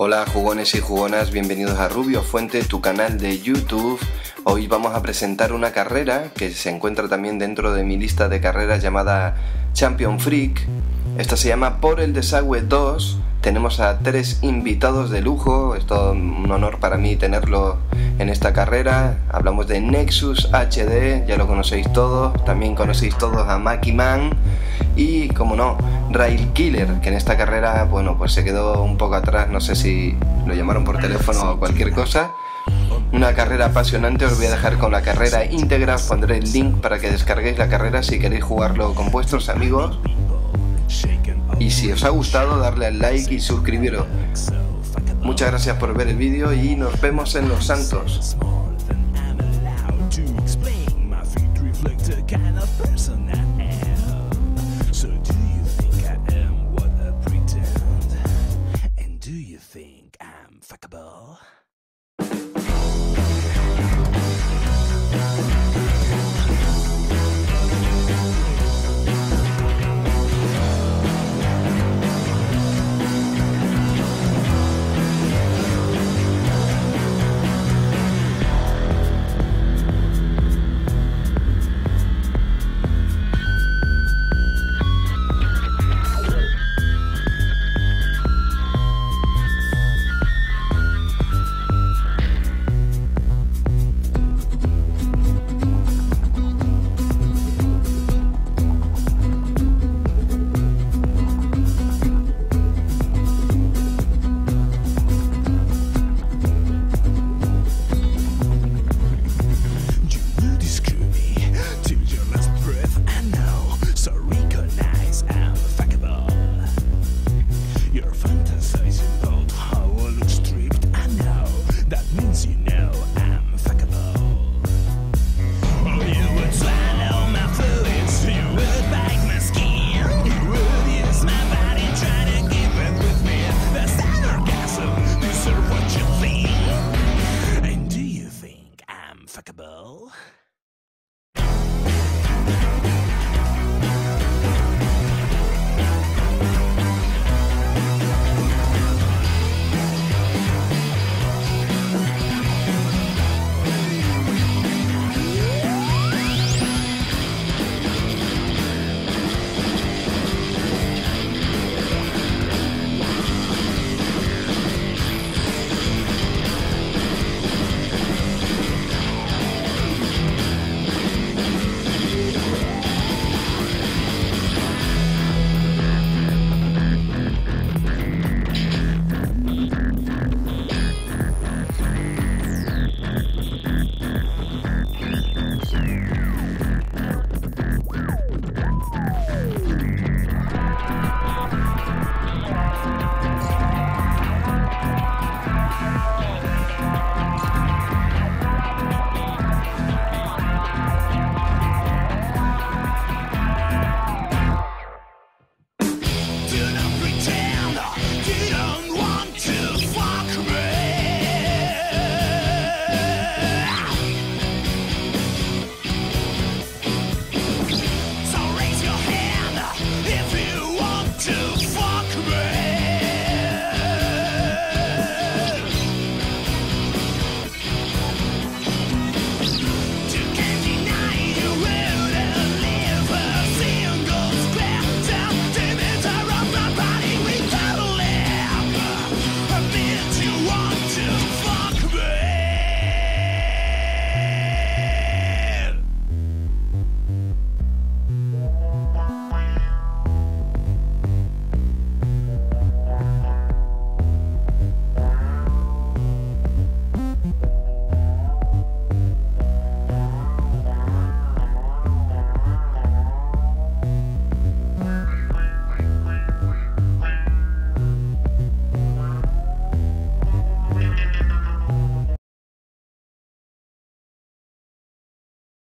Hola jugones y jugonas, bienvenidos a Rubio Fuente, tu canal de YouTube. Hoy vamos a presentar una carrera que se encuentra también dentro de mi lista de carreras llamada Champion Freak. Esta se llama Por el Desagüe 2. Tenemos a 3 invitados de lujo, es todo un honor para mí tenerlo en esta carrera. Hablamos de Nexus HD, ya lo conocéis todos, también conocéis todos a Maki Man y, como no, Rail Killer, que en esta carrera, bueno, pues se quedó un poco atrás, no sé si lo llamaron por teléfono o cualquier cosa. Una carrera apasionante, os voy a dejar con la carrera íntegra, os pondré el link para que descarguéis la carrera si queréis jugarlo con vuestros amigos. Y si os ha gustado, darle al like y suscribiros. Muchas gracias por ver el vídeo y nos vemos en Los Santos.